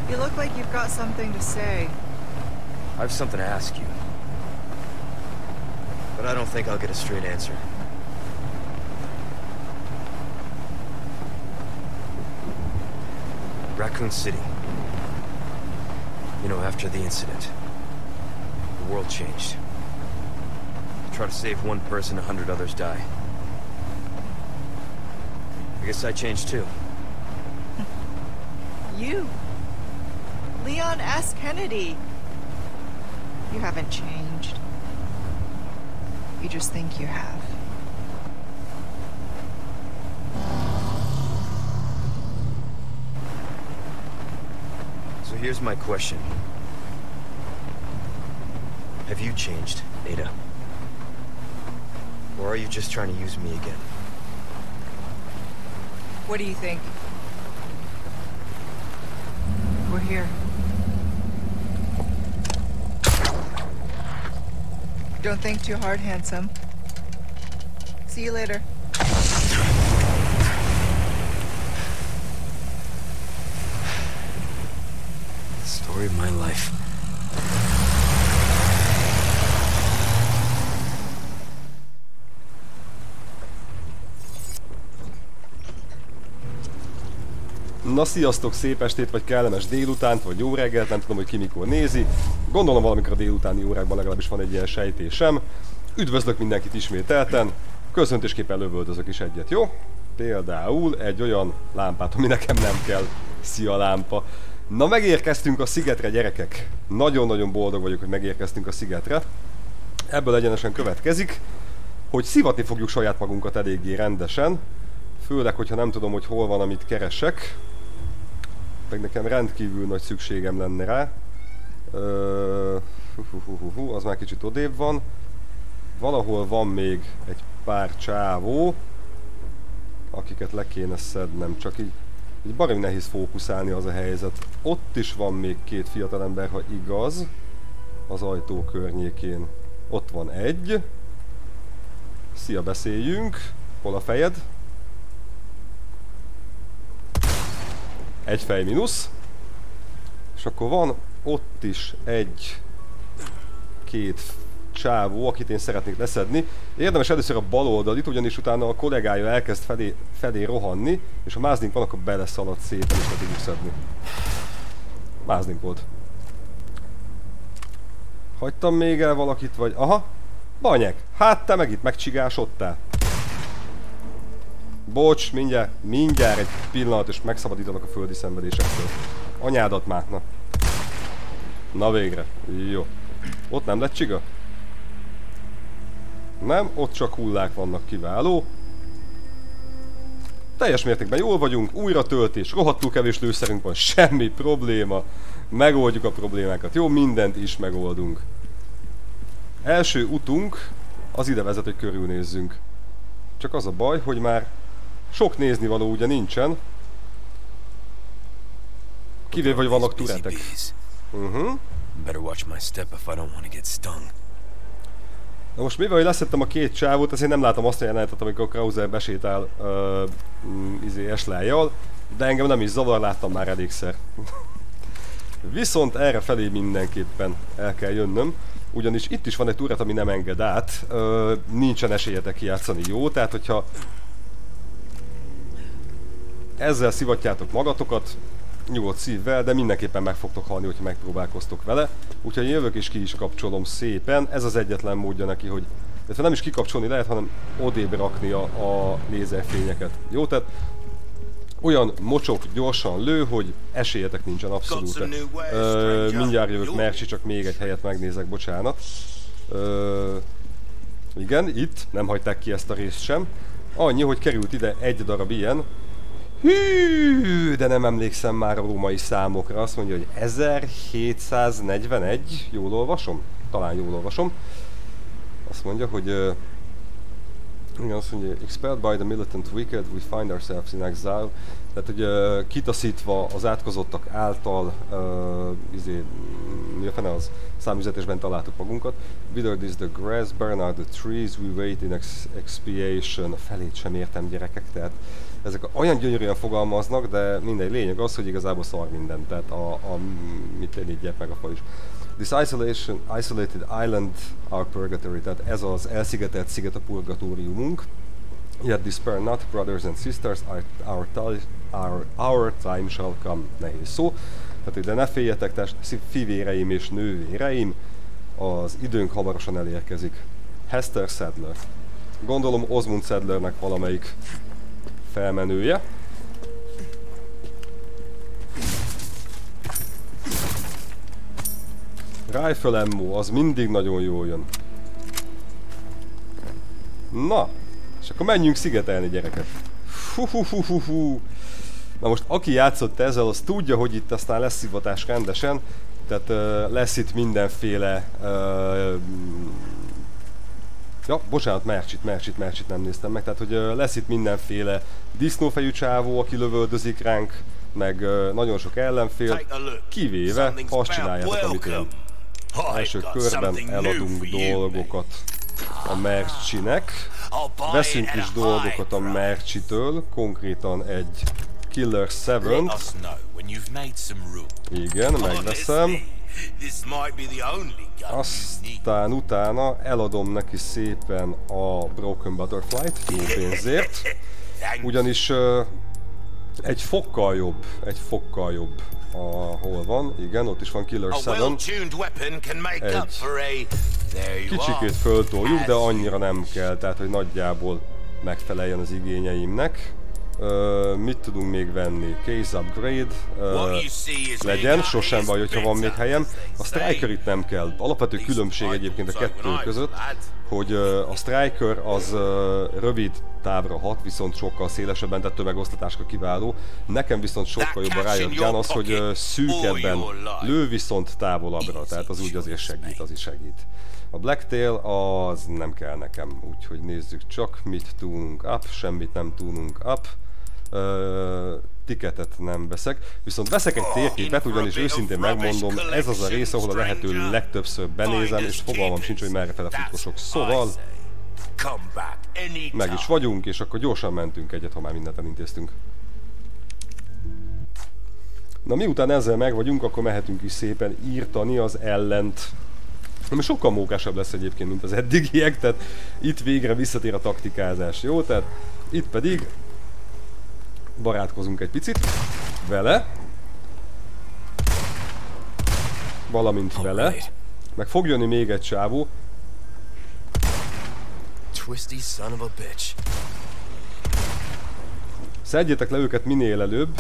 You look like you've got something to say. I have something to ask you. But I don't think I'll get a straight answer. Raccoon City. You know, after the incident, the world changed. You try to save one person, 100 others die. I guess I changed too. You? Leon S. Kennedy. You haven't changed. You just think you have. So here's my question. Have you changed, Ada? Or are you just trying to use me again? What do you think? We're here. Don't think too hard, handsome. See you later. Story of my life. Na sziasztok, szép estét, vagy kellemes délutánt, vagy jó reggelt, nem tudom, hogy ki mikor nézi. Gondolom valamikor a délutáni órákban legalábbis van egy ilyen sejtésem. Üdvözlök mindenkit ismételten, köszöntésképpen lövöldözök is egyet, jó? Például egy olyan lámpát, ami nekem nem kell. Szia lámpa! Na megérkeztünk a szigetre, gyerekek! Nagyon-nagyon boldog vagyok, hogy megérkeztünk a szigetre. Ebből egyenesen következik, hogy szivatni fogjuk saját magunkat eléggé rendesen. Főleg, hogyha nem tudom, hogy hol van, amit keresek. Meg nekem rendkívül nagy szükségem lenne rá. Az már kicsit odébb van. Valahol van még egy pár csávó, akiket le kéne szednem, csak így baromi nehéz fókuszálni, az a helyzet. Ott is van még két fiatalember, ha igaz, az ajtó környékén. Ott van egy. Szia, beszéljünk. Hol a fejed? Egy fej mínusz. És akkor van ott is két csávó, akit én szeretnék leszedni. Érdemes először a bal oldalit, ugyanis utána a kollégája elkezd felé rohanni, és ha máznink van, akkor beleszalad szépen, és le tudjuk szedni. Máznink volt. Hagytam még el valakit, vagy... Aha! Banyek! Hát te meg itt megcsigásodtál. Bocs, mindjárt egy pillanat, és megszabadítalak a földi szenvedésektől. Anyádat már, na. Na végre. Jó. Ott nem lett csiga? Nem, ott csak hullák vannak, kiváló. Teljes mértékben jól vagyunk, újra töltés, rohadtul kevés lőszerünk van, semmi probléma. Megoldjuk a problémákat, jó? Mindent is megoldunk. Első utunk az ide vezet, hogy körülnézzünk. Csak az a baj, hogy már sok néznivaló ugye nincsen. Kivéve, hogy vannak turetek. Na most mivel, hogy leszettem a két csávót, azért nem látom azt a jelenetet, amikor Krauser besétál Ashley-jal, de engem nem is zavar, láttam már elégszer. Viszont erre felé mindenképpen el kell jönnöm, ugyanis itt is van egy turet, ami nem enged át, nincsen esélyetek kijátszani, jó? Tehát, hogyha ezzel szivatjátok magatokat, nyugodt szívvel, de mindenképpen meg fogtok halni, hogyha megpróbálkoztok vele. Úgyhogy jövök és ki is kapcsolom szépen. Ez az egyetlen módja neki, hogy... illetve nem is kikapcsolni lehet, hanem odébb rakni a lézerfényeket. Jó? Tehát olyan mocsok gyorsan lő, hogy esélyetek nincsen abszolút. Mindjárt jövök, Merci, csak még egy helyet megnézek, bocsánat. Igen, itt. Nem hagyták ki ezt a részt sem. Annyi, hogy került ide egy darab ilyen. Hű, de nem emlékszem már a római számokra. Azt mondja, hogy 1741. Jól olvasom? Talán jól olvasom. Azt mondja, hogy... igen, azt mondja, expelled by the militant wicked, we find ourselves in exile. Tehát, hogy kitaszítva az átkozottak által, mi a fene az? Számüzetésben találtuk magunkat. Withered is the grass, burn out the trees, we wait in expiation. A felét sem értem, gyerekek, tehát Ezek olyan gyönyörűen fogalmaznak, de mindegy, lényeg az, hogy igazából szar minden, tehát mit így meg a fal is. This isolated island our purgatory, tehát ez az elszigetelt sziget a purgatóriumunk. Yet despair not, brothers and sisters, our time shall come. Nehéz szó. Tehát ide ne féljetek, fivéreim és nővéreim, az időnk hamarosan elérkezik. Hester Sadler. Gondolom Osmond Sadlernek valamelyik felmenője. Rifle ammo, az mindig nagyon jól jön. Na, és akkor menjünk szigetelni, gyerekek. Na most aki játszott ezzel, az tudja, hogy itt aztán lesz szivatás rendesen. Tehát lesz itt mindenféle... Ja, bocsánat, Mercsit nem néztem meg. Tehát, hogy lesz itt mindenféle disznófejű csávó, aki lövöldözik ránk, meg nagyon sok ellenfél, kivéve, ha azt csináljátok, amit én. Első körben eladunk dolgokat a Mercinek. Veszünk is dolgokat a Mercitől, konkrétan egy Killer 7-t. Igen, megveszem. Aztán utána eladom neki szépen a Broken Butterfly-t, jó pénzért. Ugyanis egy fokkal jobb, hol van, igen, ott is van Killer 7. Egy kicsikét föltoljuk, de annyira nem kell, tehát hogy nagyjából megfeleljen az igényeimnek. Mit tudunk még venni? Case upgrade legyen, sosem baj, hogyha van még helyem. A Striker itt nem kell. Alapvető különbség egyébként a kettő között, hogy a Striker az rövid távra hat, viszont sokkal szélesebben, tehát tömegosztatásra kiváló. Nekem viszont sokkal jobb a Riot Gun az, hogy szűkebben lő, viszont távolabbra, tehát az úgy azért segít, az is segít. A Blacktail az nem kell nekem, úgyhogy nézzük csak, mit tudunk up, semmit nem tudunk up. Ticketet nem veszek, viszont veszek egy térképet, ugyanis őszintén megmondom, ez az a rész, ahol a lehető legtöbbször benézem, és fogalmam sincs, hogy merre fele futkosok. Szóval meg is vagyunk, és akkor gyorsan mentünk egyet, ha már mindent elintéztünk. Na miután ezzel meg vagyunk, akkor mehetünk is szépen írtani az ellent. Ami sokkal mókásabb lesz egyébként, mint az eddigiek, tehát itt végre visszatér a taktikázás, jó? Tehát itt pedig barátkozunk egy picit vele, valamint vele, meg fog jönni még egy csávó. Szedjétek le őket minél előbb,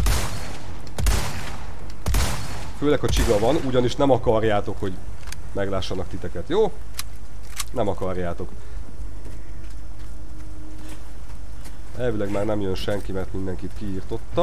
főleg ha csiga van, ugyanis nem akarjátok, hogy meglássanak titeket, jó? Nem akarjátok. Elvileg már nem jön senki, mert mindenkit kiírtottam.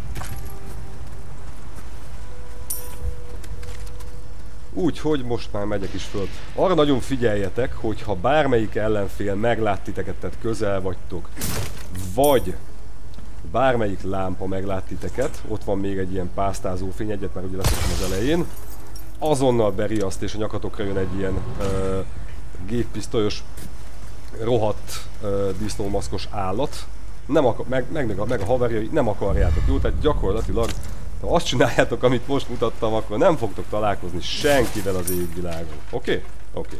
Úgyhogy most már megyek is föl. Arra nagyon figyeljetek, hogy ha bármelyik ellenfél meglát titeket, tehát közel vagytok, vagy bármelyik lámpa meglát titeket, ott van még egy ilyen pásztázó fény, egyet már ugye leszoktam az elején, azonnal beriaszt és a nyakatokra jön egy ilyen géppisztolyos, rohadt disznómaszkos állat. Nem meg a haverjai nem akarjátok, jó? Tehát gyakorlatilag, ha azt csináljátok, amit most mutattam, akkor nem fogtok találkozni senkivel az égvilágon. Oké? Oké.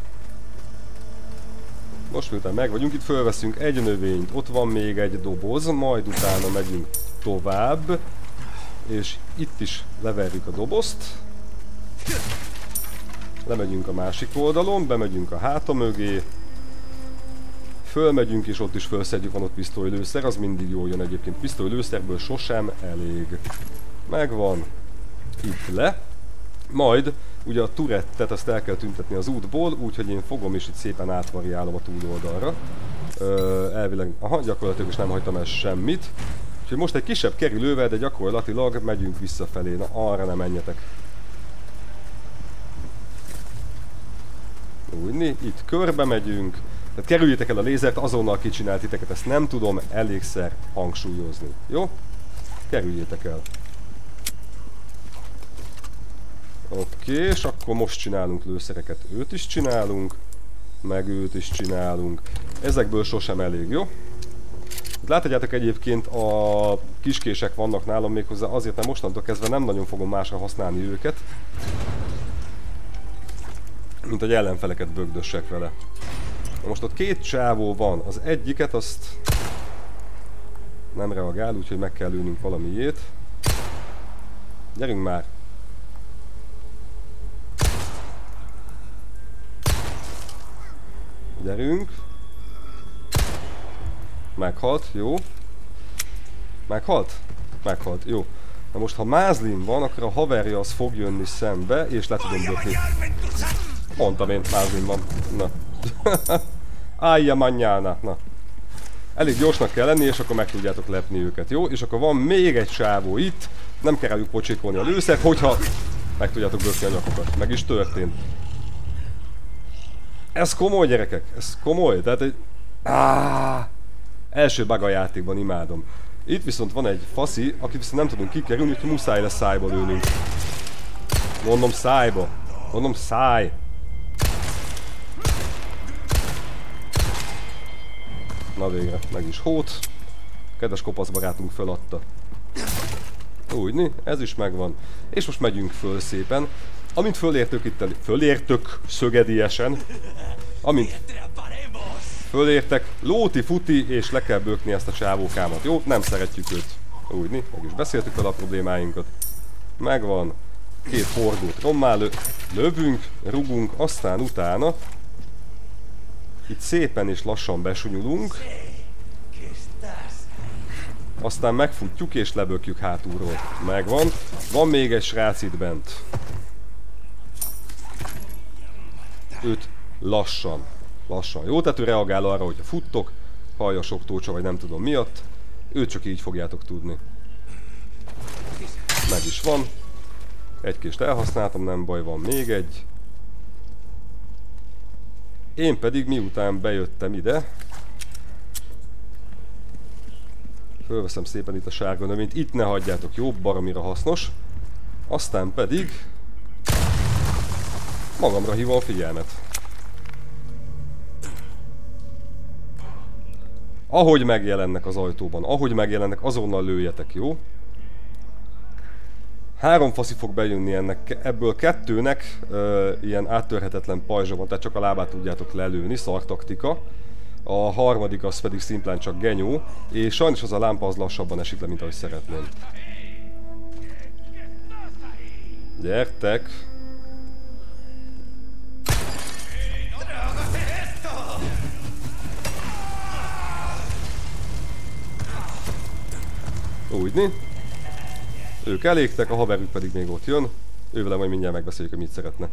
Most miután meg vagyunk, itt fölveszünk egy növényt, ott van még egy doboz, majd utána megyünk tovább, és itt is leverjük a dobozt. Lemegyünk a másik oldalon, bemegyünk a háta mögé, fölmegyünk és ott is fölszedjük, van ott pisztolylőszer, az mindig jól jön egyébként, pisztolylőszerből sosem elég. Megvan, itt le, majd ugye a turettet azt el kell tüntetni az útból, úgyhogy én fogom és itt szépen átvariálom a túloldalra. Elvileg, aha, gyakorlatilag is nem hagytam el semmit. Úgyhogy most egy kisebb kerülővel, de gyakorlatilag megyünk visszafelé, na arra nem menjetek. Úgy, itt körbe megyünk. Tehát kerüljétek el a lézert, azonnal kicsinált titeket, ezt nem tudom elégszer hangsúlyozni. Jó? Kerüljétek el. Oké, és akkor most csinálunk lőszereket. Őt is csinálunk, meg őt is csinálunk. Ezekből sosem elég, jó? Láthatjátok egyébként a kiskések vannak nálam méghozzá azért, mert mostantól kezdve nem nagyon fogom másra használni őket. Mint hogy ellenfeleket bögdössek vele. Most ott két csávó van, az egyiket azt nem reagál, úgyhogy meg kell lőnünk valamiét. Gyerünk már! Gyerünk! Meghalt, jó. Meghalt? Meghalt, jó. Na most ha Mászlin van, akkor a haverja az fog jönni szembe, és le tudom bökni. Mondtam én, Mászlin van. Na. Állja manjána, na. Elég gyorsnak kell lenni, és akkor meg tudjátok lepni őket, jó? És akkor van még egy sávó itt. Nem kell rájuk pocsékolni a lőszert, hogyha meg tudjátok bökni a nyakokat. Meg is történt. Ez komoly, gyerekek, ez komoly. Tehát egy... Első bug a játékban, imádom. Itt viszont van egy faszi, akit viszont nem tudunk kikerülni, úgyhogy muszáj lesz szájba lőnünk. Mondom szájba. Mondom száj. Na végre, meg is hót. Kedves kopasz barátunk feladta. Úgyni, ez is megvan. És most megyünk föl szépen. Amint fölértök itt fölértök szögediesen. Amint fölértek, lóti, futi, és le kell bökni ezt a csávókámat. Jó? Nem szeretjük őt. Úgyni, meg is beszéltük vele a problémáinkat. Megvan. Két hordót rommá lövünk, rugunk, aztán utána itt szépen és lassan besunyulunk. Aztán megfutjuk és lebökjük hátulról. Megvan. Van még egy srác itt bent. Őt lassan. Lassan. Jó, tehát ő reagál arra, hogyha futtok, hallja sok tócsa, vagy nem tudom miatt. Őt csak így fogjátok tudni. Meg is van. Egy kést elhasználtam, nem baj, van még egy. Én pedig miután bejöttem ide, fölveszem szépen itt a sárga növényt, itt ne hagyjátok, jó, baromira hasznos. Aztán pedig magamra hívom a figyelmet. Ahogy megjelennek az ajtóban, ahogy megjelennek, azonnal lőjetek, jó? 3 faszi fog bejönni ennek, ebből 2-nek ilyen áttörhetetlen pajzsa van, tehát csak a lábát tudjátok lelőni, szartaktika. A harmadik az pedig szimplán csak genyó, és sajnos az a lámpa az lassabban esik le, mint ahogy szeretném. Gyertek! Úgyni. Ők elégtek, a haverük pedig még ott jön. Ővele majd mindjárt megbeszéljük, hogy mit szeretne.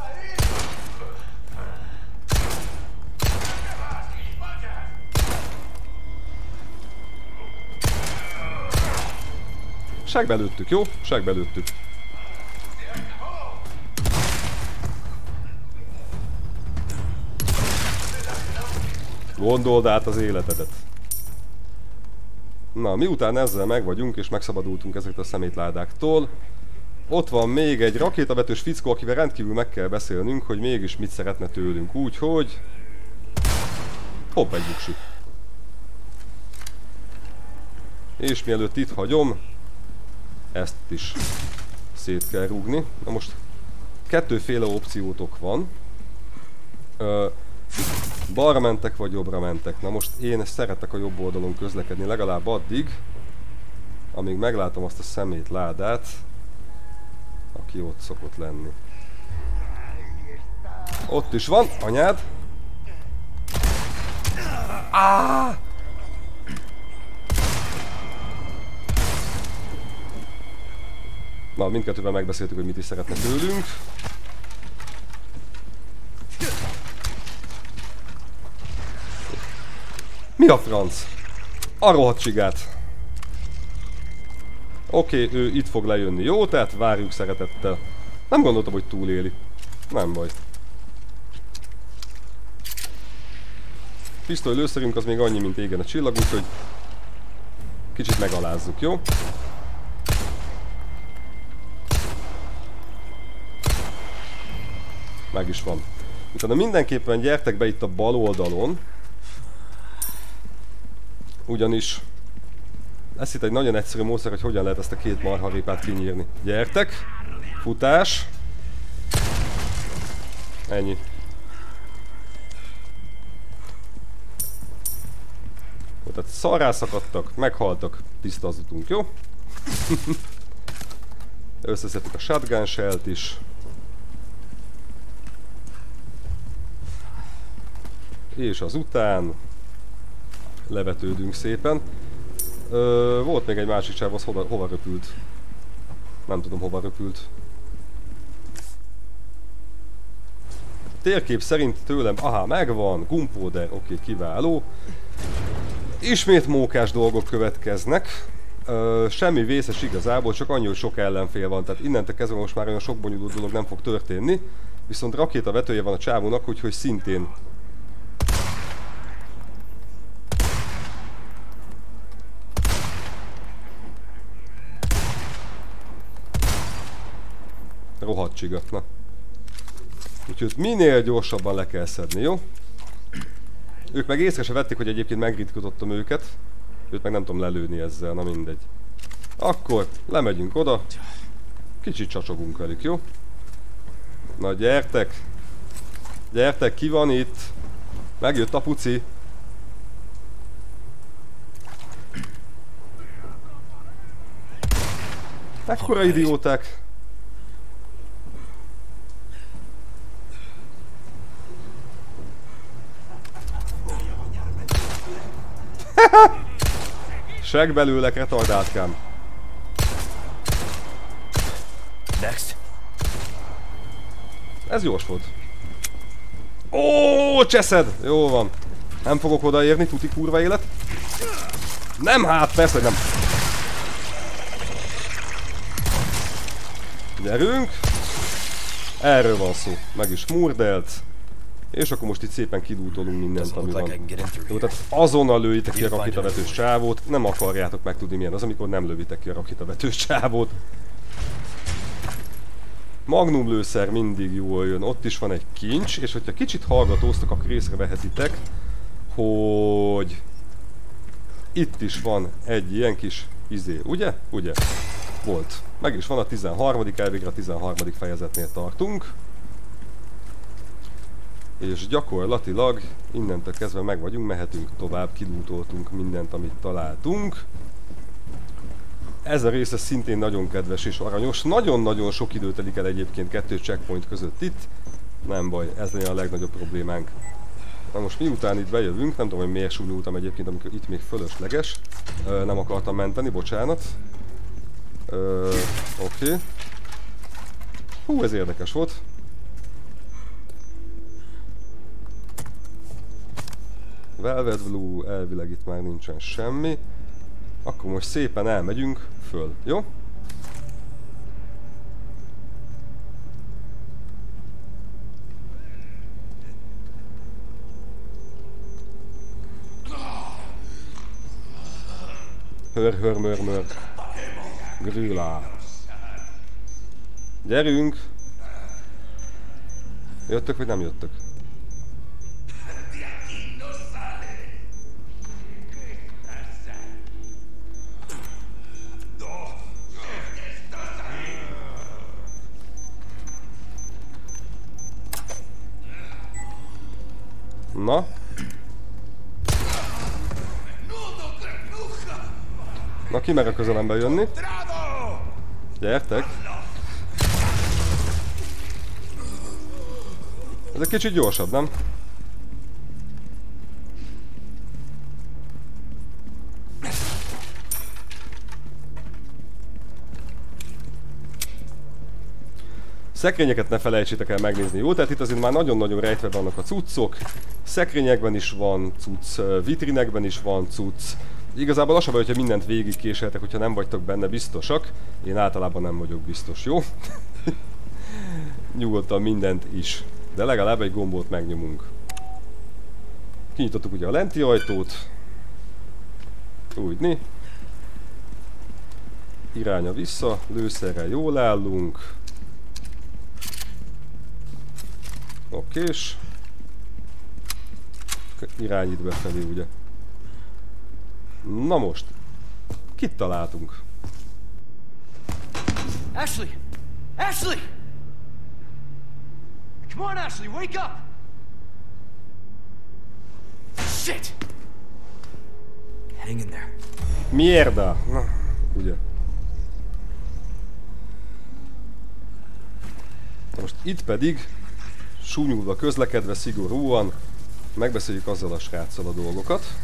Segbelőttük, jó? Segbelőttük. Gondold át az életedet. Na, miután ezzel meg vagyunk és megszabadultunk ezektől a szemétládáktól, ott van még egy rakétavetős fickó, akivel rendkívül meg kell beszélnünk, hogy mégis mit szeretne tőlünk. Úgyhogy... hopp, egy buksi. És mielőtt itt hagyom, ezt is szét kell rúgni. Na most kettőféle opciótok van. Balra mentek vagy jobbra mentek. Na most én szeretek a jobb oldalon közlekedni, legalább addig, amíg meglátom azt a szemétládát, aki ott szokott lenni. Ott is van, anyád! Na, mindkettővel megbeszéltük, hogy mit is szeretne tőlünk. Mi a franc? A rohadt csigát. Oké, ő itt fog lejönni, jó? Tehát várjuk szeretettel. Nem gondoltam, hogy túléli. Nem baj. Pisztoly lőszerünk az még annyi, mint égen a csillag, úgyhogy kicsit megalázzuk, jó? Meg is van. Utána mindenképpen gyertek be itt a bal oldalon. Ugyanis lesz itt egy nagyon egyszerű módszer, hogy hogyan lehet ezt a két marharépát kinyírni. Gyertek! Futás! Ennyi. Tehát szarrá szakadtak, meghaltak, tisztázzatunk, jó? Összeszedtük a shotgun shellt is. És azután levetődünk szépen. Volt még egy másik csáv, az hova röpült? Nem tudom, hova röpült. A térkép szerint tőlem, aha, megvan, gunpowder, oké, kiváló. Ismét mókás dolgok következnek. Semmi vészes igazából, csak annyi, hogy sok ellenfél van, tehát innentől kezdve most már olyan sok bonyolult dolog nem fog történni. Viszont rakétavetője van a csávónak, úgyhogy szintén rohadt csiga, na. Úgyhogy minél gyorsabban le kell szedni, jó? Ők meg észre se vették, hogy egyébként megritkítottam őket. Őt meg nem tudom lelőni ezzel, na mindegy. Akkor lemegyünk oda. Kicsit csacsogunk velük, jó? Na gyertek! Gyertek, ki van itt? Megjött a puci. Mekkora idióták! Seg belőlek, retardátkám. Next. Ez gyors volt. Ó, cseszed! Jó van. Nem fogok odaérni, tuti kurva élet. Nem hát, persze, hogy nem. Gyerünk. Erről van szó. Meg is murdelt. És akkor most itt szépen kidútolunk mindent, ami van. Jó, tehát azonnal lőjétek ki a rakétavetős csávót. Nem akarjátok megtudni milyen az, amikor nem lövitek ki a rakétavetős csávót. Magnum lőszer mindig jól jön. Ott is van egy kincs, és hogyha kicsit hallgatóztok, akkor észrevehetitek, hogy itt is van egy ilyen kis izé, ugye? Ugye? Volt. Meg is van a 13. elvégre a 13. fejezetnél tartunk. És gyakorlatilag innentől kezdve meg vagyunk, mehetünk tovább, kilútoltunk mindent, amit találtunk. Ez a része szintén nagyon kedves és aranyos. Nagyon-nagyon sok idő telik el egyébként 2 checkpoint között itt. Nem baj, ez legyen a legnagyobb problémánk. Na most miután itt bejövünk, nem tudom, hogy miért súlyultam egyébként, amikor itt még fölösleges. Nem akartam menteni, bocsánat. Oké. Hú, ez érdekes volt. Velvet Blue, elvileg itt már nincsen semmi. Akkor most szépen elmegyünk föl, jó? Hör, mör. Grilla. Gyerünk! Jöttök vagy nem jöttök? Na? Na, ki mer a közelembe jönni? Gyertek! Ez egy kicsit gyorsabb, nem? Szekrényeket ne felejtsétek el megnézni, jó? Tehát itt azért már nagyon-nagyon rejtve vannak a cuccok. Szekrényekben is van cucc, vitrinekben is van cucc. Igazából az sem baj, hogyha mindent végigkéseltek, hogyha nem vagytok benne biztosak. Én általában nem vagyok biztos, jó? Nyugodtan mindent is. De legalább egy gombot megnyomunk. Kinyitottuk ugye a lenti ajtót. Úgyni. Iránya vissza, lőszerrel jól állunk. Okés. Irányít befelé, ugye. Na most. Kit találtunk? Ashley! Ashley! Come on, Ashley, wake up! Shit! Hang in there. Mierda! Na, ugye. Most itt pedig, súnyulva közlekedve szigorúan, megbeszéljük azzal a sráccal a dolgokat.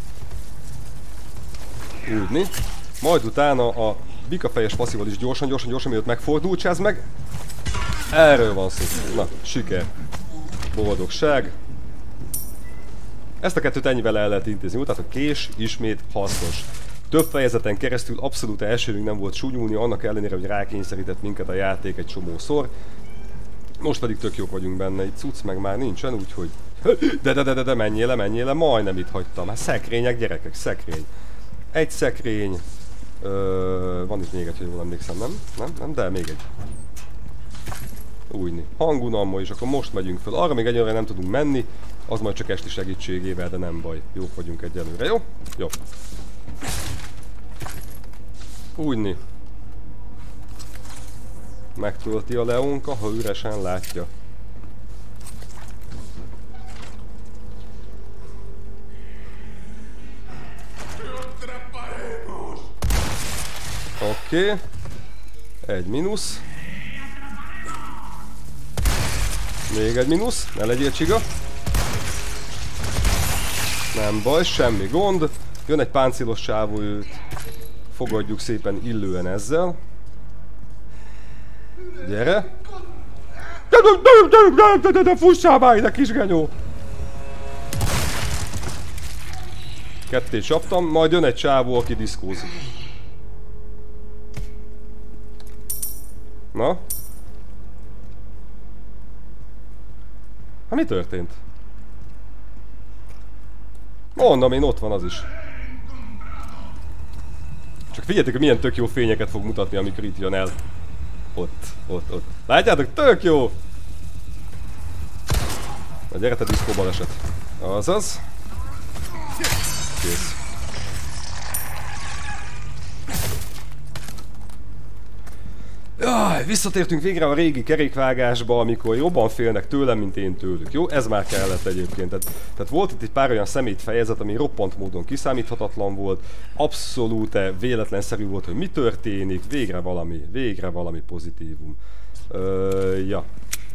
Úgyni. Majd utána a bikafejes passzival is gyorsan, mielőtt megfordul, csáz meg. Erről van szó. Na, siker. Boldogság. Ezt a kettőt ennyivel el lehet intézni. Tehát a kés ismét hasznos. Több fejezeten keresztül abszolút elsőnünk nem volt súnyulni, annak ellenére, hogy rákényszerített minket a játék egy csomószor. Most pedig tök jók vagyunk benne, itt cucc meg már nincsen, úgyhogy... De menjél le, majdnem itt hagytam. Hát szekrények, gyerekek, szekrény. Egy szekrény. Van itt még egy, hogy jól emlékszem, nem? De még egy. Újni. Hangunalma, és akkor most megyünk föl. Arra még egyelőre nem tudunk menni, az majd csak esti segítségével, de nem baj. Jók vagyunk egyelőre, jó? Jó. Újni. Megtölti a Leonka, ha üresen látja. Oké. Egy mínusz. Még egy mínusz, ne legyél csiga. Nem baj, semmi gond. Jön egy páncélos csávó, őt fogadjuk szépen illően ezzel. Gyere! De fussál már ide, kisgenyó! Kettét csaptam, majd jön egy csávó, aki diszkózik. Na? Hát mi történt? Mondom én, ott van az is. Csak figyeljetek, hogy milyen tök jó fényeket fog mutatni, amikor itt jön el. Ott. Látjátok? Tök jó! Na gyere te diszkó baleset. Azaz. Kész. Jaj, visszatértünk végre a régi kerékvágásba, amikor jobban félnek tőlem, mint én tőlük. Jó? Ez már kellett egyébként. Tehát volt itt egy pár olyan szemétfejezet, ami roppant módon kiszámíthatatlan volt. Abszolút véletlenszerű volt, hogy mi történik. Végre valami pozitívum. Ja.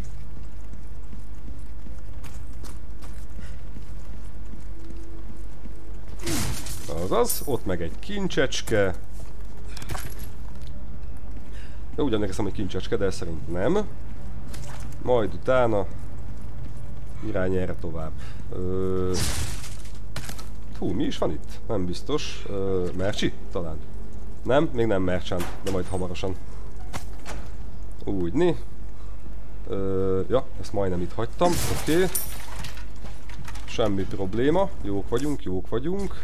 Azaz, ott meg egy kincsecske. Jó, ugyan emlékszem, hogy kincsecske, de szerint nem. Majd utána irány erre tovább. Hú, mi is van itt? Nem biztos. Merci? Talán. Nem? Még nem Merchant, de majd hamarosan. Úgyni. Ja, ezt majdnem itt hagytam. Oké. Semmi probléma. Jók vagyunk.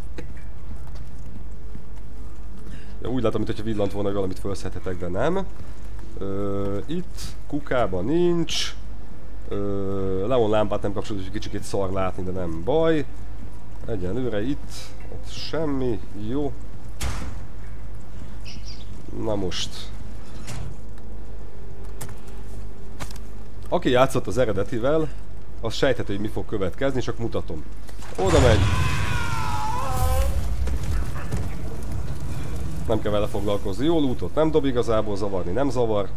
Ja, úgy látom, mintha villant volna, hogy valamit felszedhetek, de nem. Itt kukában nincs. Leon lámpát nem kapcsolódott, hogy kicsikét szar látni, de nem baj. Egyenlőre itt semmi. Jó. Na most. Aki játszott az eredetivel, az sejthető, hogy mi fog következni, csak mutatom. Oda megy. Nem kell vele foglalkozni. Jó lootot nem dob igazából, zavarni nem zavar.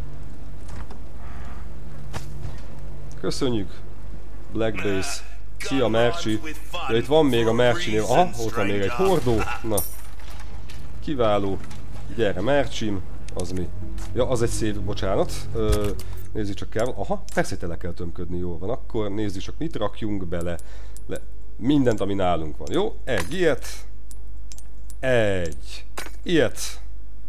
Köszönjük. Black Base. Szia Merci. Ja, itt van még a Merci-nél. Aha, ott van még egy hordó. Na. Kiváló. Gyere Mercsim. Az mi? Ja, az egy szép, bocsánat. Nézzük csak kell. Aha, persze tele kell tömködni, jól van. Akkor nézzük csak mit rakjunk bele. Mindent, ami nálunk van. Jó? Egy ilyet. Egy ilyet.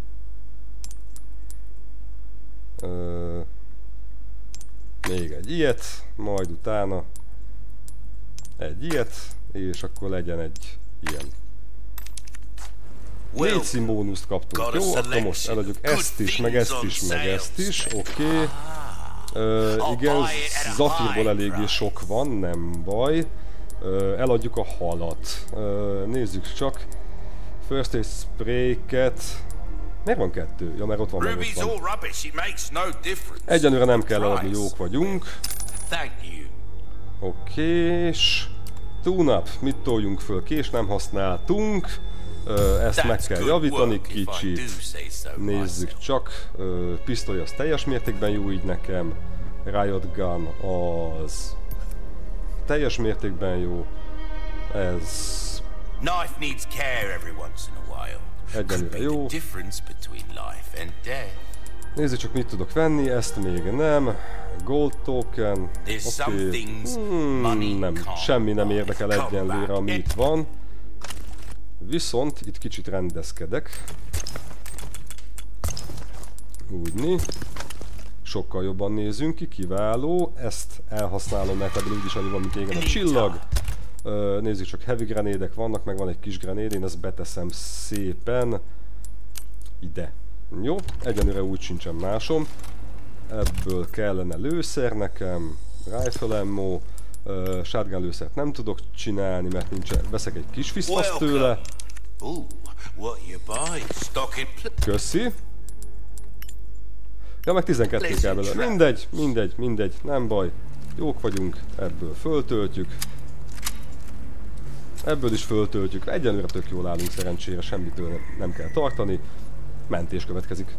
Még egy ilyet, majd utána egy ilyet, és akkor legyen egy ilyen. 4 színbónuszt kaptunk, jó? Akkor most eladjuk ezt is, meg ezt is, meg ezt is, oké. Igen, zafírból eléggé sok van, nem baj. Eladjuk a halat. Nézzük csak. First aid spray-ket... Miért van 2? Ja, mert ott van, meg ott van. Egyenlőre nem kell eladni, jók vagyunk. Okés. Tune-up. Mit toljunk föl? Kés nem használtunk. Ezt meg kell javítani kicsit. Nézzük csak. Pisztoly az teljes mértékben jó így nekem. Riot Gun az... teljes mértékben jó. Ez... Egyenlőre jó. Nézzük csak mit tudok venni, ezt még nem. Gold token. Oké. Nem, semmi nem érdekel egyenlőre, ami itt van. Viszont itt kicsit rendezkedek. Úgyni. Sokkal jobban nézünk ki, kiváló. Ezt elhasználom, mert ebből úgyis annyi van, mint égen a csillag. Nézzük csak, heavy grenédek vannak, meg van egy kis grenéd, én ezt beteszem szépen ide. Jó, egyenlőre úgy sincsen másom. Ebből kellene lőszer nekem, rifle ammo, shotgun lőszert nem tudok csinálni, mert nincs, veszek egy kis fisztaszt tőle. Köszi. Ja, meg 12 kell belőle. Mindegy, nem baj. Jók vagyunk, ebből föltöltjük. Ebből is föltöltjük. Egyenlőre tök jól állunk, szerencsére semmitől nem kell tartani. Mentés következik.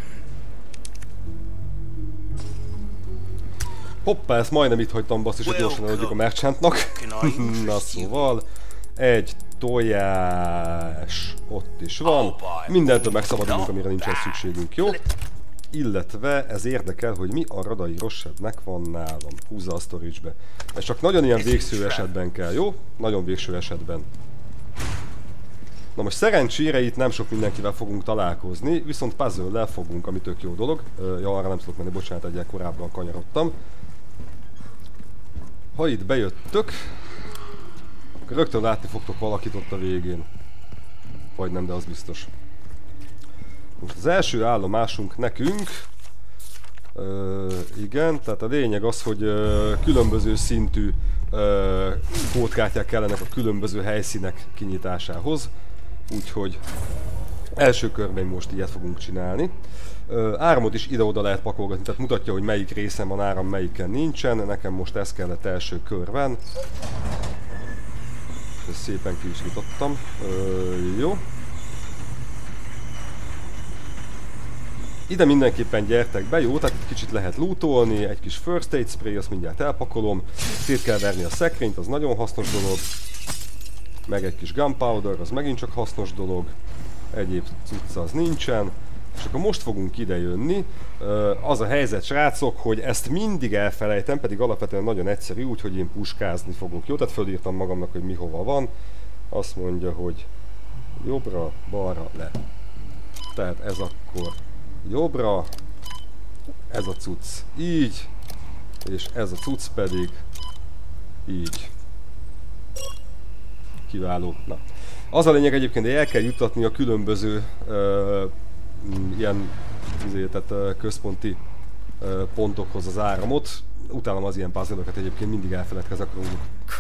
Hoppá, ezt majdnem itt hagytam, basszus, hogy gyorsan eladjuk a merchantnak. Na szóval, egy tojás ott is van. Mindentől megszabadulunk, amire nincsen szükségünk, jó? Illetve ez érdekel, hogy mi a radai rosszabbnek van nálam. Húzza a storage-be. Ez csak nagyon ilyen végső esetben kell, jó? Nagyon végső esetben. Na most szerencsére itt nem sok mindenkivel fogunk találkozni, viszont puzzle-lel fogunk, ami tök jó dolog. Ja, arra nem tudok menni, bocsánat, egyel korábban kanyarodtam. Ha itt bejöttök, akkor rögtön látni fogtok valakit ott a végén. Vagy nem, de az biztos. Most az első állomásunk nekünk, igen, tehát a lényeg az, hogy különböző szintű kódkártyák kellenek a különböző helyszínek kinyitásához. Úgyhogy első körben most ilyet fogunk csinálni. Áramot is ide-oda lehet pakolgatni, tehát mutatja, hogy melyik részen van áram, melyiken nincsen. Nekem most ez kellett első körben. Ezt szépen ki is nyitottam. Jó. Ide mindenképpen gyertek be, jó, tehát kicsit lehet lootolni, egy kis first aid spray, azt mindjárt elpakolom. Szét kell verni a szekrényt, az nagyon hasznos dolog. Meg egy kis gunpowder, az megint csak hasznos dolog. Egyéb cucca az nincsen. És akkor most fogunk ide jönni. Az a helyzet, srácok, hogy ezt mindig elfelejtem, pedig alapvetően nagyon egyszerű, úgyhogy én puskázni fogok. Jó, tehát fölírtam magamnak, hogy mi hova van. Azt mondja, hogy jobbra, balra, le. Tehát ez akkor jobbra, ez a cucc így, és ez a cucc pedig így. Kiváló. Na. Az a lényeg egyébként, hogy el kell juttatni a különböző ilyen tehát, központi pontokhoz az áramot. Utálom az ilyen puzzle-öket, egyébként mindig elfeledkezek róluk.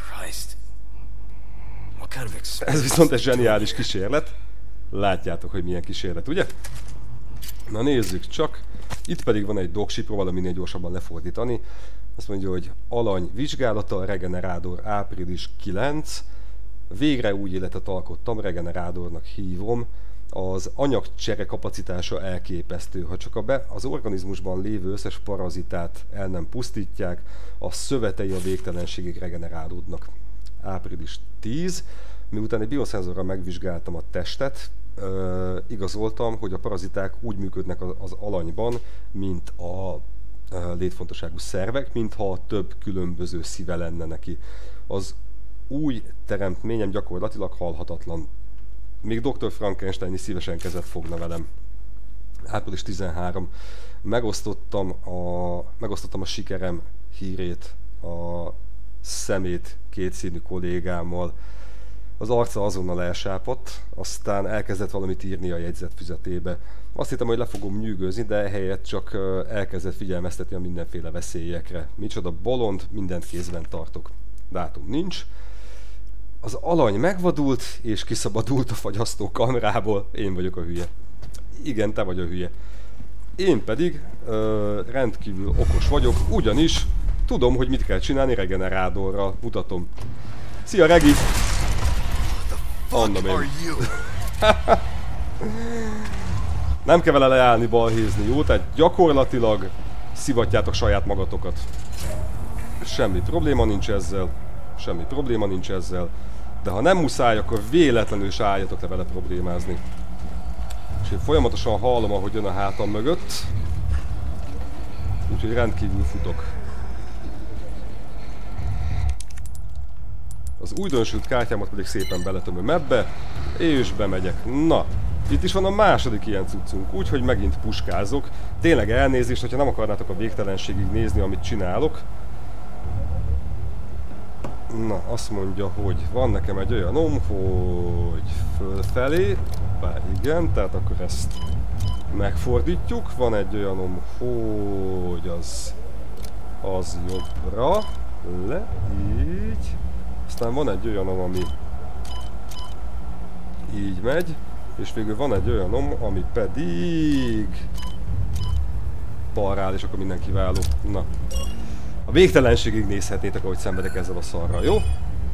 Ez viszont egy zseniális kísérlet. Látjátok, hogy milyen kísérlet, ugye? Na nézzük csak. Itt pedig van egy dogship, próbálom minél gyorsabban lefordítani. Azt mondja, hogy alany vizsgálata, regenerátor április 9. Végre új életet alkottam, regenerátornak hívom. Az anyagcsere kapacitása elképesztő. Ha csak az organizmusban lévő összes parazitát el nem pusztítják, a szövetei a végtelenségig regenerálódnak. Április 10. Miután egy bioszenzorral megvizsgáltam a testet, igazoltam, hogy a paraziták úgy működnek az alanyban, mint a létfontosságú szervek, mintha több különböző szíve lenne neki. Az új teremtményem gyakorlatilag halhatatlan. Még Dr. Frankenstein is szívesen kezet fogna velem. Április 13. Megosztottam a sikerem hírét a szemét kétszínű kollégámmal. Az arca azonnal elsápadt, aztán elkezdett valamit írni a jegyzetfüzetébe. Azt hittem, hogy le fogom nyűgözni, de ehelyett csak elkezdett figyelmeztetni a mindenféle veszélyekre. Micsoda bolond, mindent kézben tartok. Dátum nincs. Az alany megvadult, és kiszabadult a fagyasztó kamrából. Én vagyok a hülye. Igen, te vagy a hülye. Én pedig rendkívül okos vagyok, ugyanis tudom, hogy mit kell csinálni regenerátorral. Mutatom. Szia, Regi! Anna még. Nem kell vele leállni, balhézni, jó? Tehát gyakorlatilag szivatjátok saját magatokat. Semmi probléma nincs ezzel. Semmi probléma nincs ezzel. De ha nem muszáj, akkor véletlenül se álljatok le vele problémázni. És én folyamatosan hallom, ahogy jön a hátam mögött. Úgyhogy rendkívül futok. Az újdonsült kártyámat pedig szépen beletömöm ebbe, és bemegyek. Na, itt is van a második ilyen cuccunk, úgyhogy megint puskázok. Tényleg elnézést, hogyha nem akarnátok a végtelenségig nézni, amit csinálok. Na, azt mondja, hogy van nekem egy olyanom, hogy fölfelé. Bár igen, tehát akkor ezt megfordítjuk. Van egy olyanom, hogy az jobbra. Le, így. Aztán van egy olyanom, ami így megy. És végül van egy olyanom, ami pedig balra áll, és akkor minden kiváló. Na. A végtelenségig nézhetnétek, ahogy szenvedek ezzel a szarral, jó?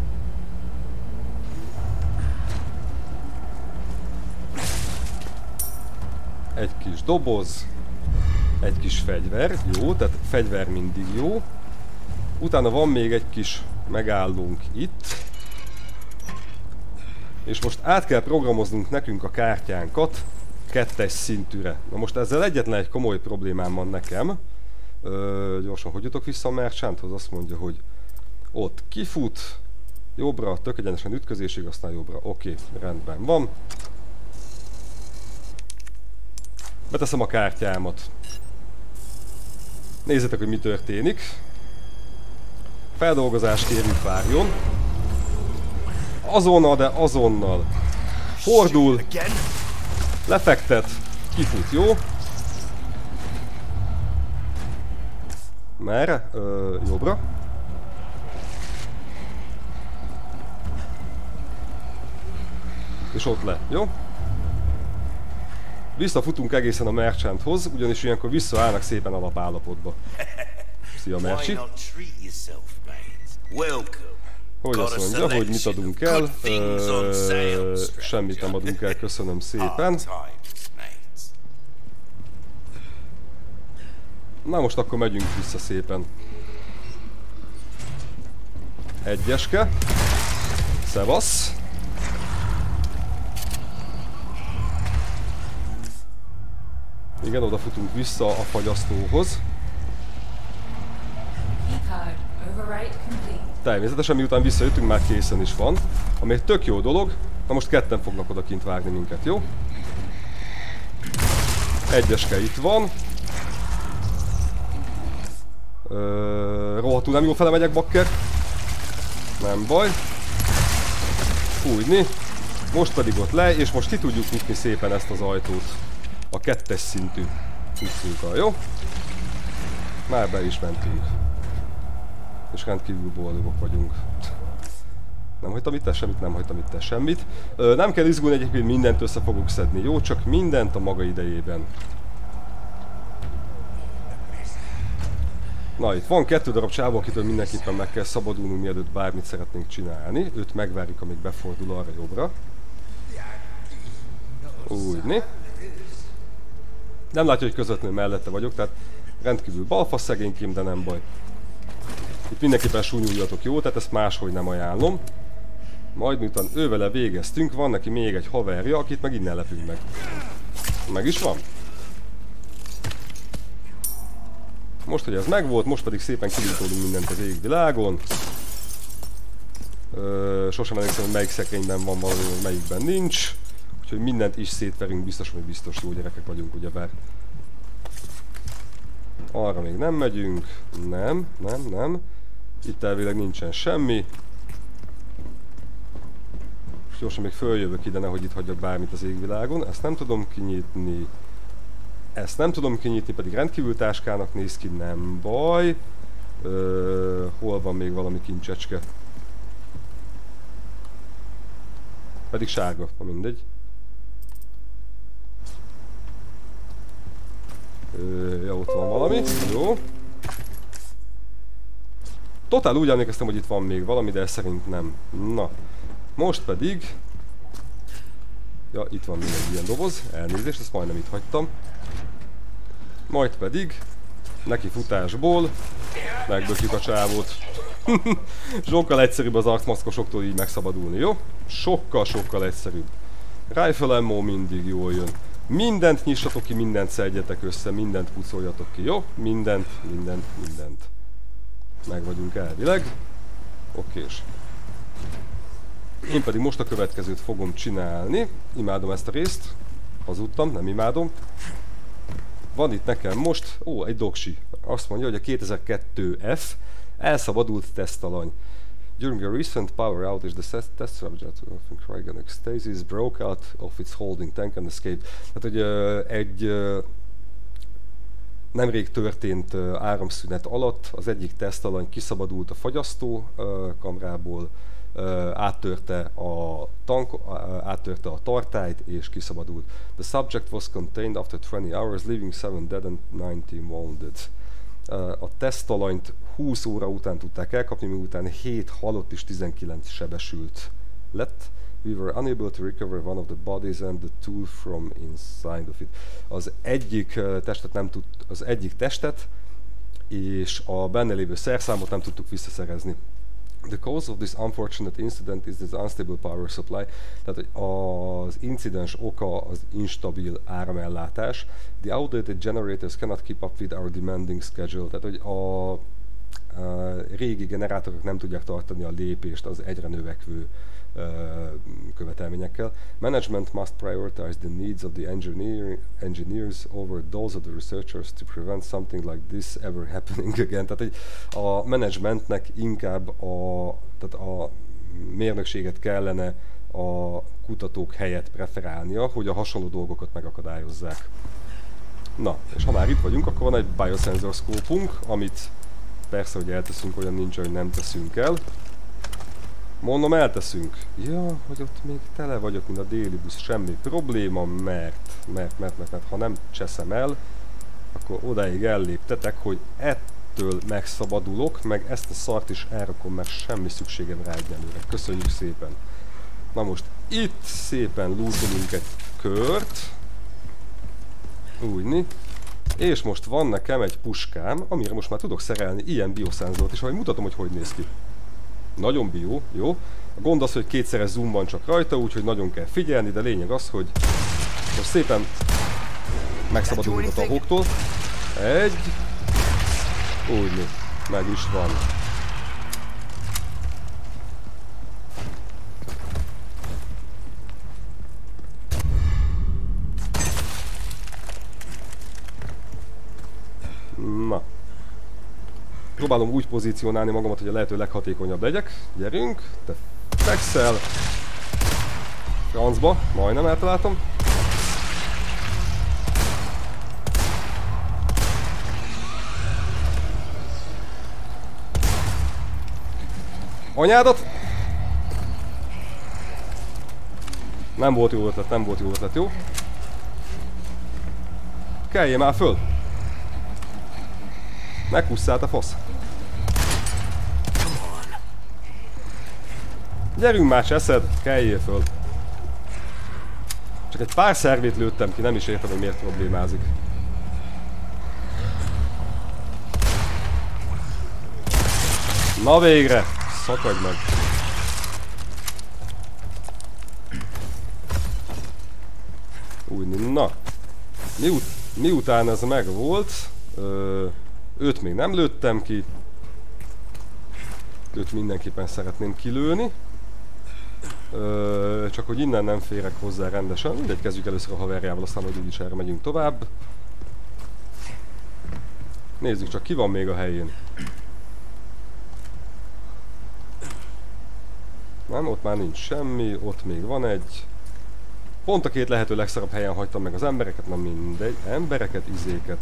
Egy kis doboz, egy kis fegyver, jó, tehát fegyver mindig jó. Utána van még egy kis megállónk itt. És most át kell programoznunk nekünk a kártyánkat 2-es szintűre. Na most ezzel egyetlen egy komoly problémám van nekem. Gyorsan, hogy jutok vissza a merchanthoz? Azt mondja, hogy ott kifut, jobbra, tök egyenesen ütközésig, aztán jobbra. Oké, rendben van. Beteszem a kártyámat. Nézzétek, hogy mi történik. Feldolgozás kérjük, várjon. Azonnal, de azonnal. Fordul. Lefektet. Kifut, jó? Merre? Jobbra. És ott le, jó? Visszafutunk egészen a merchanthoz, ugyanis ilyenkor visszaállnak szépen alapállapotba. Szia, Merci. Hogy azt mondja, hogy mit adunk el? Semmit nem adunk el, köszönöm szépen. Na most akkor megyünk vissza szépen. Egyeske. Szevasz. Igen, odafutunk vissza a fagyasztóhoz. Természetesen miután visszajöttünk, már készen is van. Ami egy tök jó dolog. Na most ketten fognak odakint vágni minket, jó? Egyeske itt van. Rohadtul nem jól fele megyek, bakker. Nem baj. Fújni. Most pedig ott le, és most ki tudjuk nyitni szépen ezt az ajtót. A 2-es szintű cuccunkkal, jó? Már be is mentünk. És rendkívül boldogok vagyunk. Nem hagytam itt semmit, nem hagytam itt semmit. Nem kell izgulni, egyébként mindent össze fogok szedni, jó? Csak mindent a maga idejében. Na, itt van 2 darab csávó, akitől mindenképpen meg kell szabadulnunk, mielőtt bármit szeretnénk csinálni. Őt megvárjuk, amíg befordul arra jobbra. Úgyni. Nem látja, hogy közvetlenül mellette vagyok, tehát rendkívül balfasz szegénykém, de nem baj. Itt mindenképpen súnyuljatok, jó? Tehát ezt máshogy nem ajánlom. Majd miután ővele végeztünk, van neki még egy haverja, akit meg innen lepünk meg. Meg is van. Most, hogy ez megvolt, most pedig szépen kilintolunk mindent az égvilágon. Sosem emlékszem, hogy melyik szekrényben van valami, melyikben nincs. Úgyhogy mindent is szétverünk, biztos, hogy biztos jó gyerekek vagyunk, ugyebár. Arra még nem megyünk. Nem. Itt elvileg nincsen semmi. És gyorsan még följövök ide, nehogy itt hagyjak bármit az égvilágon. Ezt nem tudom kinyitni. Ezt nem tudom kinyitni, pedig rendkívül táskának néz ki, nem baj. Hol van még valami kincsecske? Pedig sárga, na mindegy. Ja, ott van valami, jó. Totál úgy emlékeztem, hogy itt van még valami, de szerint nem. Na, most pedig... Ja, itt van még egy ilyen doboz, elnézést, ezt majdnem itt hagytam. Majd pedig, neki futásból, megbökjük a csávót. Sokkal egyszerűbb az arcmaszkosoktól így megszabadulni, jó? Sokkal egyszerűbb. Rifle ammo mindig jól jön. Mindent nyissatok ki, mindent szedjetek össze, mindent pucoljatok ki, jó? Mindent. Meg vagyunk elvileg. Okés. Én pedig most a következőt fogom csinálni. Imádom ezt a részt. Hazudtam, nem imádom. Van itt nekem most, egy doksi. Azt mondja, hogy a 2002F elszabadult tesztalany. During a recent power outage, the test subject of cryogenic stasis broke out of its holding tank and escaped. Tehát, hogy egy nemrég történt áramszünet alatt az egyik tesztalany kiszabadult a fagyasztó kamrából, áttörte a tartályt és kiszabadult. The subject was contained after 20 hours, leaving 7 dead and 19 wounded. A tesztalanyt 20 óra után tudták elkapni, miután 7 halott és 19 sebesült lett. We were unable to recover one of the bodies and the tool from inside of it. Az egyik testet és a benne lévő szerszámot nem tudtuk visszaszerezni. The cause of this unfortunate incident is the unstable power supply. Tehát az incidens oka az instabil áramellátás. The outdated generators cannot keep up with our demanding schedule. Tehát, hogy a régi generátorok nem tudják tartani a lépést az egyre növekvő követelményekkel. Management must prioritize the needs of the engineers over those of the researchers to prevent something like this ever happening again. Tehát hogy a managementnek inkább a mérnökséget kellene a kutatók helyett preferálnia, hogy a hasonló dolgokat megakadályozzák. Na, és ha már itt vagyunk, akkor van egy biosensor scope-unk, amit persze, hogy elteszünk, olyan nincs, hogy nem teszünk el. Mondom, elteszünk. Ja, hogy ott még tele vagyok, mint a déli busz. Semmi probléma, mert ha nem cseszem el, akkor odáig elléptetek, hogy ettől megszabadulok, meg ezt a szart is elrakom, mert semmi szükségem rá egyelőre. Köszönjük szépen. Na most itt szépen lootolunk egy kört. Úgyni. És most van nekem egy puskám, amire most már tudok szerelni ilyen bioszenzort, és ahogy mutatom, hogy néz ki. Nagyon bio, jó. A gond az, hogy kétszeres zoom van csak rajta, úgyhogy nagyon kell figyelni, de lényeg az, hogy most szépen megszabadulunk a tahoktól. Úgyni, meg is van. Na. Próbálom úgy pozícionálni magamat, hogy a lehető leghatékonyabb legyek. Gyerünk, te fekszel. Francba, majdnem eltaláltam. Anyádat! Nem volt jó ötlet, jó? Kelljél már föl! Meghusszál a fasz! Gyerünk már, cseszed! Kelljél föl! Csak egy pár szervét lőttem ki, nem is értem, hogy miért problémázik. Na végre! Szakadj meg! Úgy, na! Miután ez megvolt, őt még nem lőttem ki. Őt mindenképpen szeretném kilőni. Csak hogy innen nem férek hozzá rendesen. Mindegy, kezdjük először a haverjával, aztán hogy úgyis erre megyünk tovább. Nézzük csak, ki van még a helyén. Nem, ott már nincs semmi, ott még van egy. Pont a két lehető legszarabb helyen hagytam meg az embereket, na mindegy. Embereket, izéket.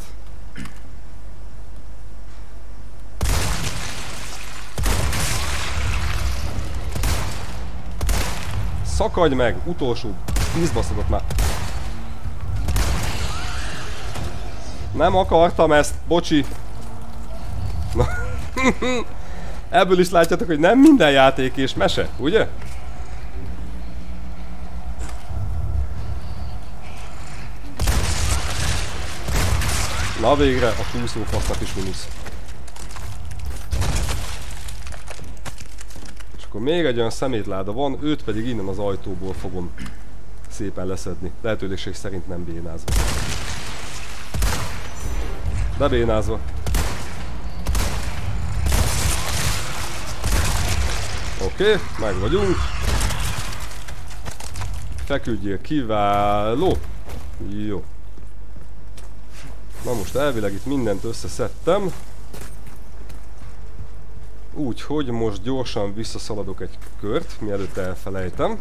szakadj meg! Utolsó 10 baszodott már. Nem akartam ezt, bocsi. Na. Ebből is látjátok, hogy nem minden játék és mese, ugye? Na végre, a kúszó fasznak is minusz. És akkor még egy olyan szemétláda van, őt pedig innen az ajtóból fogom szépen leszedni. Lehetőség szerint nem bénázva. De bénázva. Oké, meg vagyunk. Feküdjél, kiváló. Jó. Na most elvileg itt mindent összeszedtem. Úgyhogy most gyorsan visszaszaladok egy kört, mielőtt elfelejtem.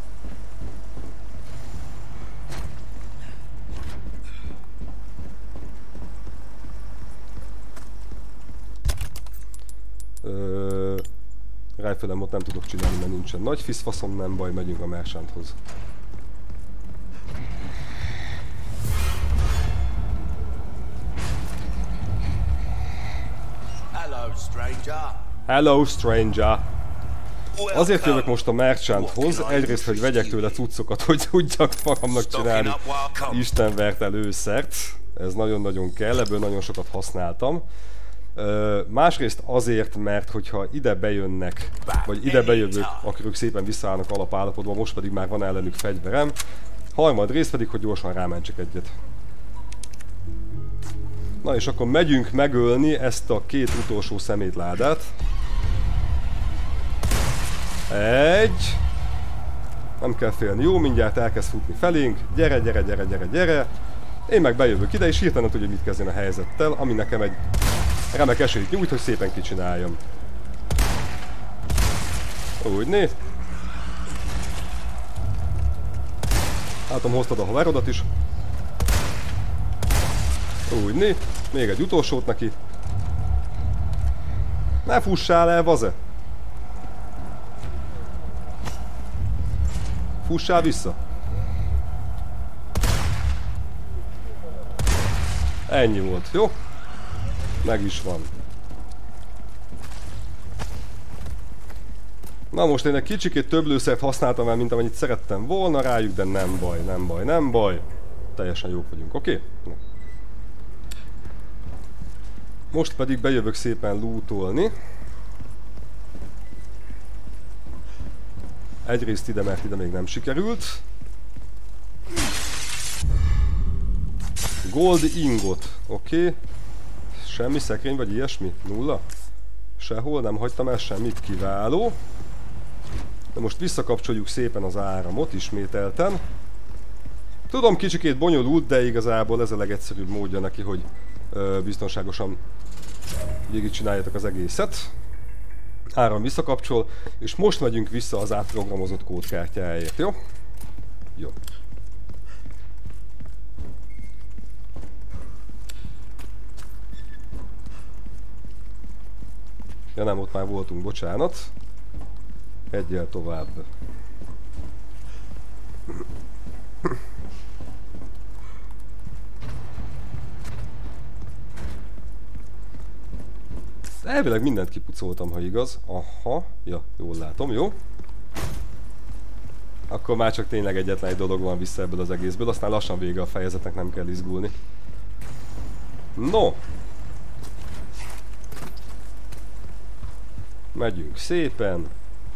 Rifle-em ott nem tudok csinálni, mert nincsen nagy fiszfaszom, nem baj, megyünk a merchanthoz. Hello, stranger! Azért jövök most a merchanthoz, egyrészt, hogy vegyek tőle cuccokat, hogy tudjak magamnak csinálni istenvert előszert. Ez nagyon-nagyon kell, ebből nagyon sokat használtam. Másrészt azért, mert hogyha ide bejönnek, vagy ide bejövök, akkor ők szépen visszaállnak alapállapotban, most pedig már van ellenük fegyverem. Harmadrészt pedig, hogy gyorsan rámentsek egyet. Na és akkor megyünk megölni ezt a két utolsó szemétládát. Egy. Nem kell félni, jó, mindjárt elkezd futni felénk. Gyere, gyere, gyere, gyere, gyere. Én meg bejövök ide, és hirtelen tudja, mit kezdjen a helyzettel, ami nekem egy remek esélyt nyújt, hogy szépen kicsináljam. Úgyné. Látom, hoztad a haverodat is. Úgyné. Még egy utolsót neki. Ne fussál el, vaze! Fussál vissza! Ennyi volt, jó? Meg is van. Na most én egy kicsikét több lőszert használtam el, mint amennyit szerettem volna rájuk, de nem baj, nem baj, nem baj. Teljesen jók vagyunk, oké? Most pedig bejövök szépen lootolni. Egyrészt ide, mert ide még nem sikerült. Gold ingot, oké. Semmi szekrény vagy ilyesmi? Nulla? Sehol nem hagytam el semmit, kiváló. De most visszakapcsoljuk szépen az áramot ismételten. Tudom, kicsikét bonyolult, de igazából ez a legegyszerűbb módja neki, hogy biztonságosan végigcsináljátok az egészet. Áram visszakapcsol, és most megyünk vissza az átprogramozott kódkártyáért, jó? Jó. Ja nem, ott már voltunk, bocsánat. Egyel tovább. Elvileg mindent kipucoltam, ha igaz. Aha, ja, jól látom, jó. Akkor már csak tényleg egyetlen egy dolog van vissza ebből az egészből, aztán lassan vége a fejezetnek, nem kell izgulni. No! Megyünk szépen.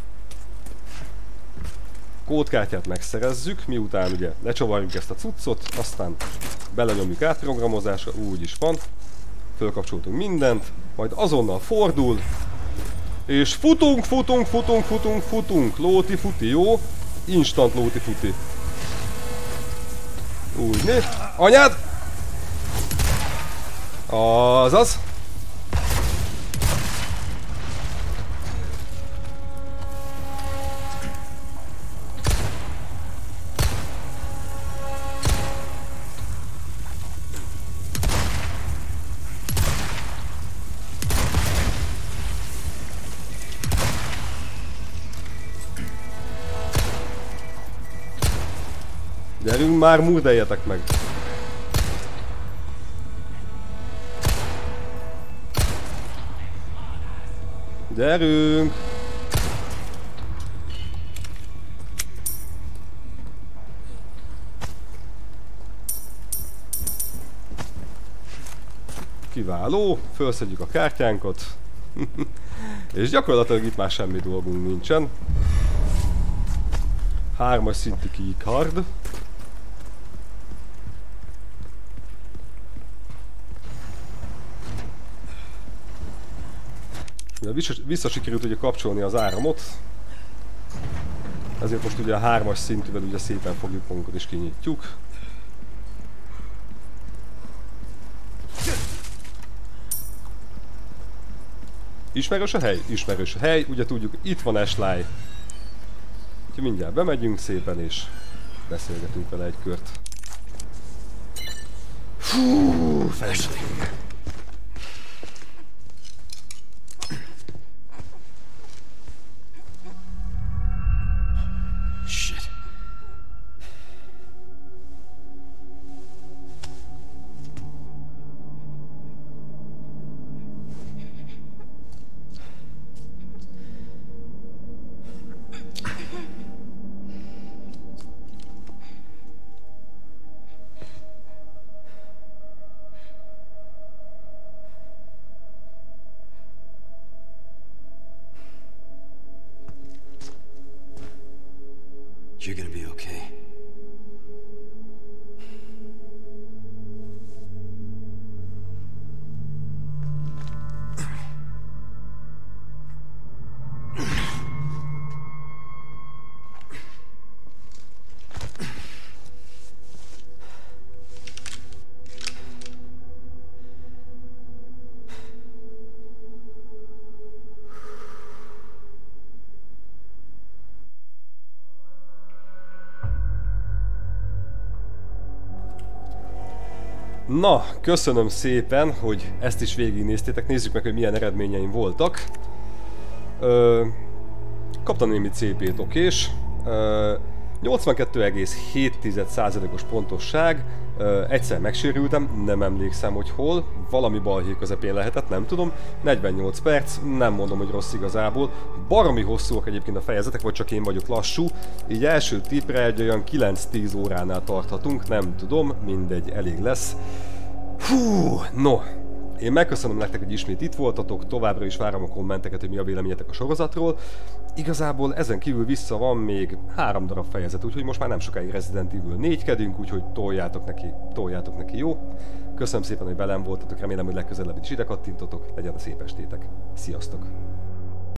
Kódkártyát megszerezzük, miután ugye lecsavarjuk ezt a cuccot, aztán belenyomjuk átprogramozásra, úgy is van. Fölkapcsoltunk mindent, majd azonnal fordul, és futunk, futunk, futunk, futunk, futunk, lóti futi, jó? Instant lóti futi. Úgy, né? Anyád! Azaz! Gyerünk már, murdeljetek meg! Gyerünk! Kiváló, felszedjük a kártyánkat. És gyakorlatilag itt már semmi dolgunk nincsen. 3-as szintű keycard. Vissza sikerült ugye kapcsolni az áramot. Ezért most ugye a 3-as szintűvel ugye szépen fogjuk magunkat és kinyitjuk. Ismerős a hely? Ismerős a hely. Ugye tudjuk, itt van Ashley. Úgyhogy mindjárt bemegyünk szépen és beszélgetünk vele egy kört. Fú, feleség. You're gonna be okay. Na, köszönöm szépen, hogy ezt is végignéztétek. Nézzük meg, hogy milyen eredményeim voltak. Kaptam némi CP-t, okés. 82,7%-os pontosság. Egyszer megsérültem, nem emlékszem, hogy hol. Valami balhé közepén lehetett, nem tudom. 48 perc, nem mondom, hogy rossz igazából. Baromi hosszúak egyébként a fejezetek, vagy csak én vagyok lassú. Így első tippre egy olyan 9-10 óránál tarthatunk, nem tudom, mindegy, elég lesz. Hú, no. Én megköszönöm nektek, hogy ismét itt voltatok, továbbra is várom a kommenteket, hogy mi a véleményetek a sorozatról. Igazából ezen kívül vissza van még 3 darab fejezet, úgyhogy most már nem sokáig Resident Evil 4-kedünk, úgyhogy toljátok neki, jó? Köszönöm szépen, hogy velem voltatok, remélem, hogy legközelebb is ide kattintotok, legyen a szép estétek. Sziasztok!